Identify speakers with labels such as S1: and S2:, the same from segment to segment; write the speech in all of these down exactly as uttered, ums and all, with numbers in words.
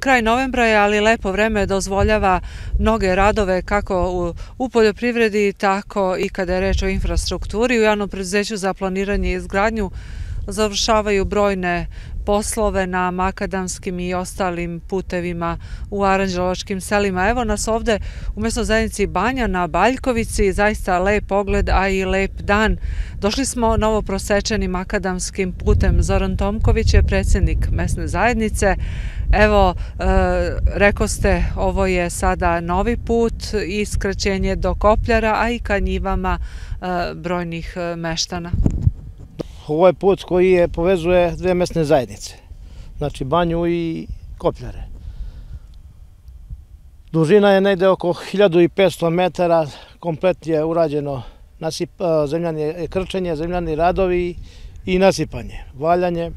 S1: Kraj novembra je, ali lepo vreme dozvoljava mnoge radove kako u, u poljoprivredi, tako i kada je reč o infrastrukturi. U javnom preduzeću za planiranje i izgradnju završavaju brojne poslove na makadamskim i ostalim putevima u aranđelovačkim selima. Evo nas ovde u mesnoj zajednici Banja na Baljkovici, zaista lep pogled, a i lep dan. Došli smo novo prosečenim makadamskim putem. Zoran Tomković je predsjednik mesne zajednice. Evo, e, rekao ste, ovo je sada novi put i skraćenje do Kopljara, a i ka njivama e, brojnih e, meštana.
S2: Ovo je put koji je povezuje dve mesne zajednice, znači Banju i Kopljare. Dužina je negde oko hiljadu i petsto metara, komplet je urađeno nasip, zemljani, krčenje, zemljani radovi i nasipanje, valjanje.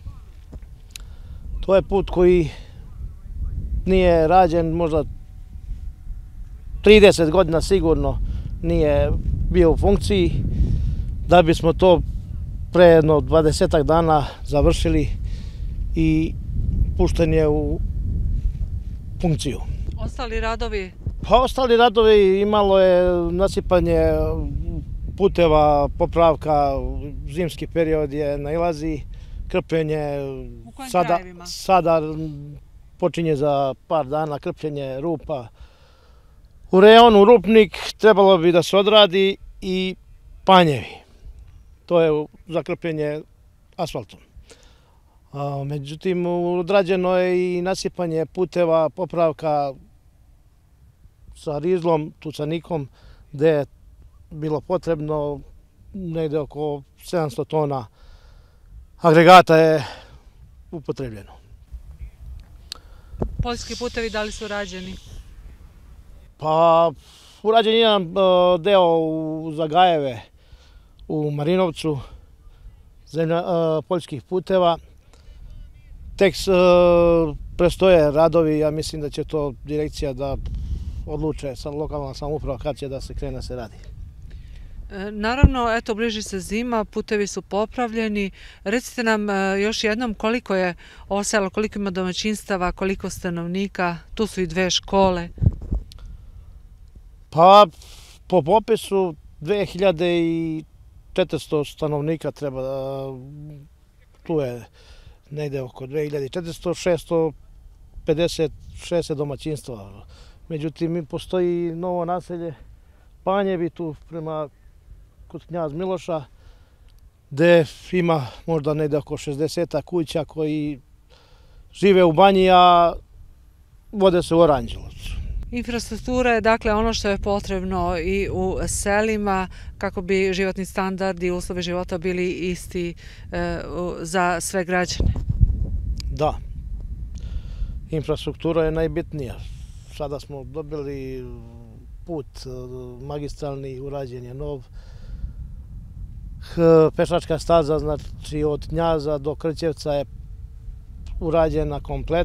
S2: To je put koji nije rađen, možda trideset godina sigurno nije bio u funkciji, da bismo to pre jedno dvadesetak dana završili i pušten je u funkciju.
S1: Ostali radovi?
S2: Pa ostali radovi imalo je nasipanje puteva, popravka, zimski period je nailazi, krpljenje.
S1: U kojim
S2: sada,
S1: krajevima?
S2: Sada počinje za par dana krpljenje rupa. U rejonu Rupnik trebalo bi da se odradi i Panjevi. To je za krpljenje asfaltom. A, međutim, odrađeno je i nasipanje puteva, popravka sa rizlom, tucanikom, gde je bilo potrebno negde oko sedamsto tona agregata je upotrebljeno.
S1: Poljski putevi da li su rađeni?
S2: Pa, urađen je jedan deo u Zagajeve, u Marinovcu, zemlja, uh, poljskih puteva. Tek uh, prestoje radovi, ja mislim da će to direkcija da odluče sa lokalna samouprava kad će da se krene da se radi.
S1: E, naravno, eto, bliži se zima, putevi su popravljeni. Recite nam e, još jednom koliko je ovo selo, koliko ima domaćinstava, koliko stanovnika, tu su i dve škole.
S2: Pa, po popisu dve hiljade četiristo stanovnika treba, tu je negde oko dve hiljade četiristo, šesto pedeset šest domaćinstva. Međutim, postoji novo naselje Panjevi tu prema kod Knjaz Miloša, gde ima možda negde oko šezdeset kuća koji žive u Banji, a vode se u Aranđelovcu.
S1: Infrastruktura je dakle ono što je potrebno i u selima kako bi životni standard i uslovi života bili isti e, za sve građane.
S2: Da, infrastruktura je najbitnija. Sada smo dobili put magistralni, urađen je nov. Pešačka staza, znači od Knjaza do Krćevca je urađena komplet.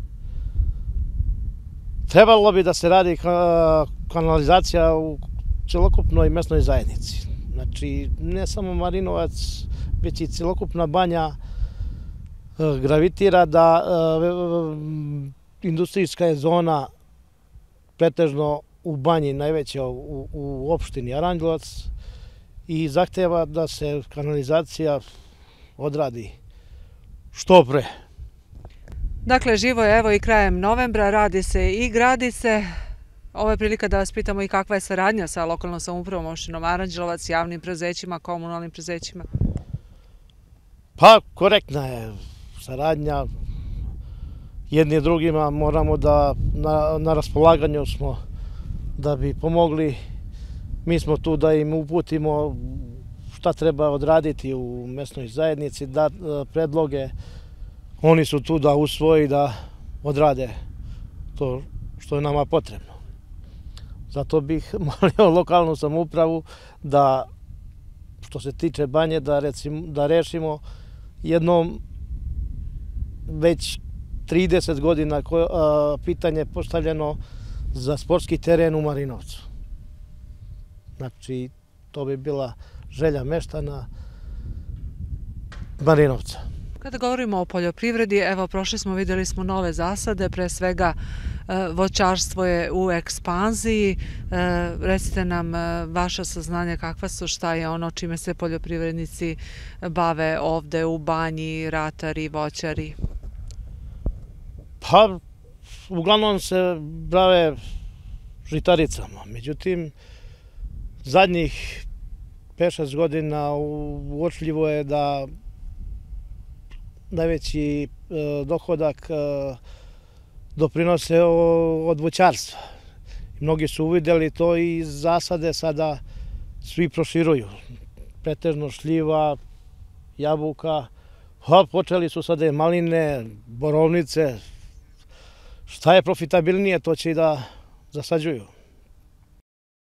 S2: Trebalo bi da se radi kanalizacija u celokupnoj mesnoj zajednici. Znači, ne samo Marinovac, već i celokupna Banja gravitira da industrijska je zona pretežno u Banji, najveća u, u opštini Aranđelovac, i zahteva da se kanalizacija odradi što pre.
S1: Dakle, živo je evo i krajem novembra, radi se i gradi se. Ovo je prilika da vas pitamo i kakva je saradnja sa lokalnom samoupravom opštinom Aranđelovac, javnim preduzećima, komunalnim preduzećima.
S2: Pa, korektna je saradnja. Jedni drugima moramo da, na, na raspolaganju smo da bi pomogli. Mi smo tu da im uputimo šta treba odraditi u mesnoj zajednici, da predloge. Oni su tu da usvoji, da odrade to što je nama potrebno. Zato bih molio lokalnu samoupravu da, što se tiče Banje, da, recimo, da rešimo jednom već trideset godina koje, a, pitanje postavljeno za sportski teren u Marinovcu. Znači, to bi bila želja meštana Marinovca.
S1: Kada govorimo o poljoprivredi, evo prošli smo, vidjeli smo nove zasade, pre svega voćarstvo je u ekspanziji. Recite nam vaša saznanja kakva su, šta je ono čime se poljoprivrednici bave ovde u Banji, ratari, voćari?
S2: Pa, uglavnom se bave žitaricama, međutim, zadnjih pet šest godina uočljivo je da najveći dohodak doprinose od voćarstva. Mnogi su uvidjeli to i zasade sada svi proširuju. Pretežno šljiva, jabuka, a počeli su sada i maline, borovnice. Šta je profitabilnije, to će i da zasađuju.